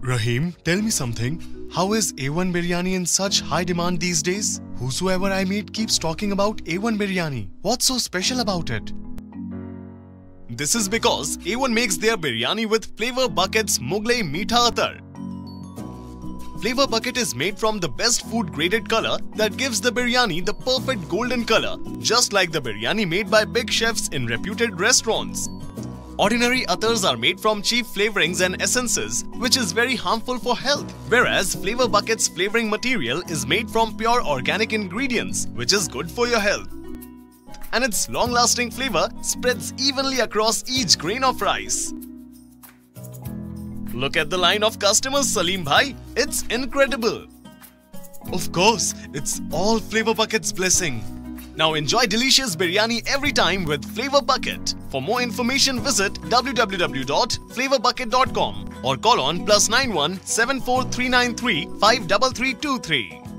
Rahim, tell me something. How is A1 biryani in such high demand these days? Whosoever I meet keeps talking about A1 biryani. What's so special about it? This is because A1 makes their biryani with Flavor Bucket's Mughlai Meetha Atar. Flavor Bucket is made from the best food graded color that gives the biryani the perfect golden color, just like the biryani made by big chefs in reputed restaurants. Ordinary atars are made from cheap flavorings and essences, which is very harmful for health, whereas Flavor Bucket's flavoring material is made from pure organic ingredients, which is good for your health. And its long-lasting flavor spreads evenly across each grain of rice. Look at the line of customers, Salim Bhai. It's incredible. Of course, it's all Flavor Bucket's blessing. Now enjoy delicious biryani every time with Flavor Bucket. For more information, visit www.flavorbucket.com or call on +91 74393 53323.